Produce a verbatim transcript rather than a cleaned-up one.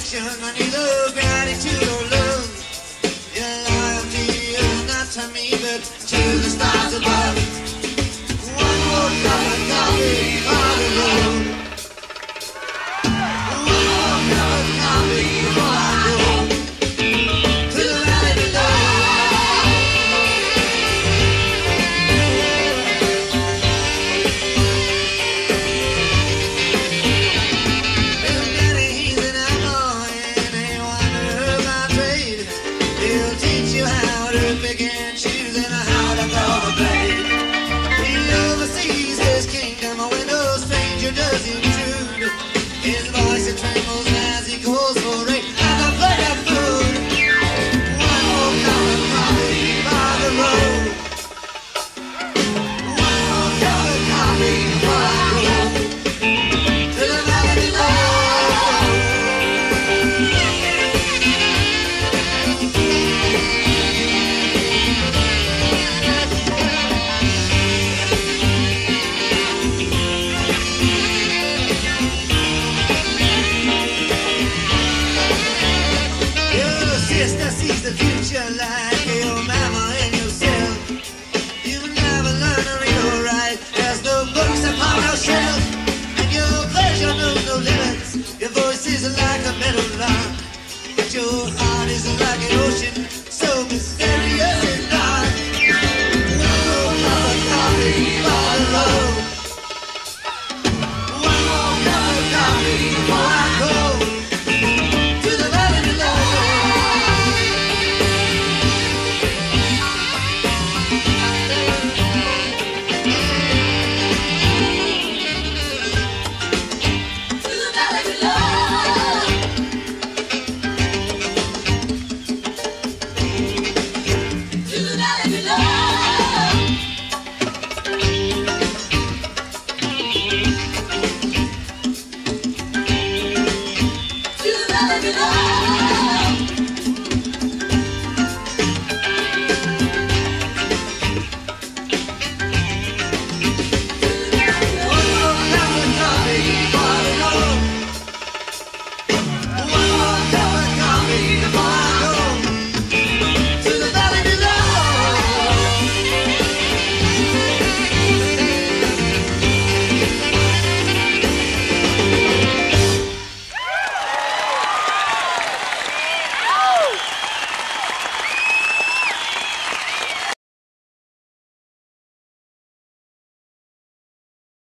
affection, I need a gratitude or love. Your loyalty is not to me, but to the stars above. One more cup of coffee on the road. One more cup of coffee before I go to the valley below. Little Daddy, he's an outlaw and he wandered by trade. He'll teach you how to pick and choose and how to throw the blade. He oversees his kingdom when no stranger does intrude. His voice it trembles as he calls for rain and a plate of food. One more cup of coffee by the road. One more cup of coffee before I go to the valley below. Your sister sees the future like your mama and yourself. You never learn to read or write. There's no books upon your shelf. And your pleasure knows no limits. Your voice is like a meadow lark. But your heart is like an ocean, so mysterious and dark. One more cup of coffee by the road. One more cup of coffee before I go to the valley below. To the valley below. To the valley below. To the valley below.